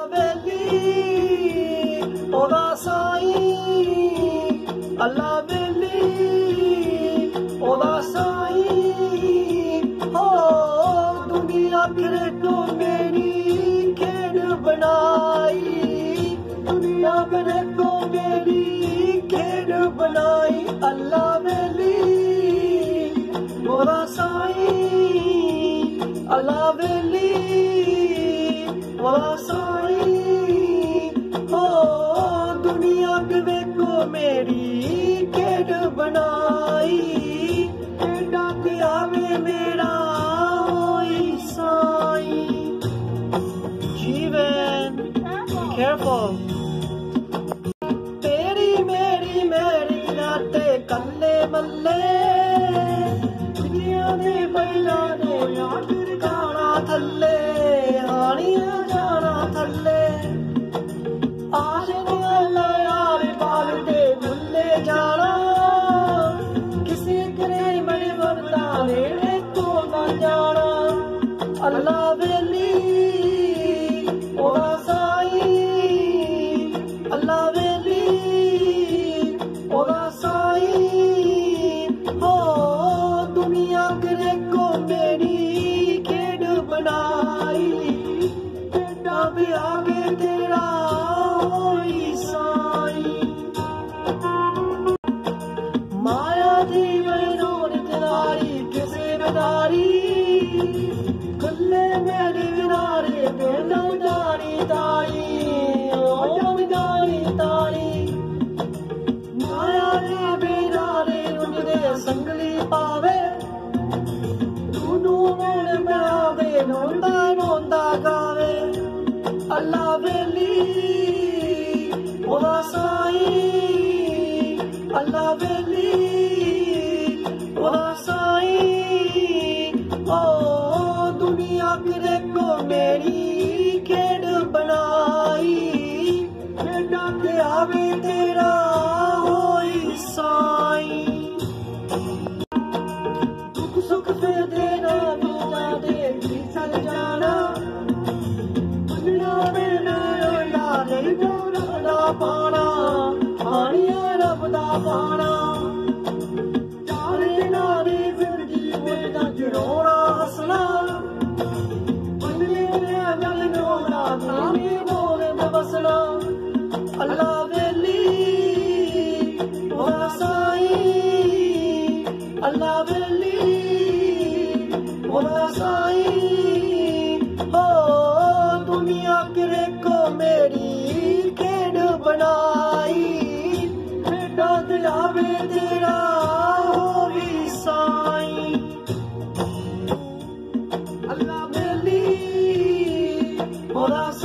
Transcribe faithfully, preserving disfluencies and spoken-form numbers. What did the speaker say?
वेली ओदा साईं, अल्लाह वेली ओदा साईं। हो दुनिया करे तो मेरी खेड बनाई, दुनिया करे तो मेरी खेड बनाई। अल्लाह वेली ओदा साईं, अल्लाह वेली ओदा साईं। हो दुनिया करे को मेरी खेड बनाई, खेडा के आवे मेरा होई साईं। जीवन careful। तेरी मेरी मेरी नाते कल्ले मल्ले, दुनिया दे बैला ने आखिर गाना थल्ले, हानिया जाना थल्ले। आशिक अल्लाह यार बाल दे भुल्ले जाना, किसी करे मेरे वरदाने तो ना जाना। अल्लाह वेली ओदा साईं, अल्लाह वेली ओदा साईं। हो दुनिया करे को मेरी खेड बनाई, खेडा भी आगे तेरा होई साईं। माया दी मैनून तिनारी किसे बेदारी, कल्ले मेरी विनारे बेना दारी दारी ओ दारी दारी। माया दे बेनारे उनदे संगली पावे, दोनों मेरे बनावे नोंदा नोंदा गावे। अल्लाह वेली ओदा साईं, अल्लाह वेली ओदा साईं। ओ दुनिया करे को मेरी खेड बनाई, खेडा के आवे तेरा होई साईं। दुख सुख पे देना दूजा दे चल जाना, दुनिया में रोना नहीं रब पाना, हानिया रब दा पाना। चाले नारे जिंदगी में दज रोना हसना, बंदे ने गल रोना थाने बोले में बसना। अल्लाह वेली ओदा साईं, अल्लाह वेली ओदा साईं। हो दुनिया करे को मेरी खेड बनाई, खेडा ते आवे तेरा होई साईं। अल्लाह वेली ओदा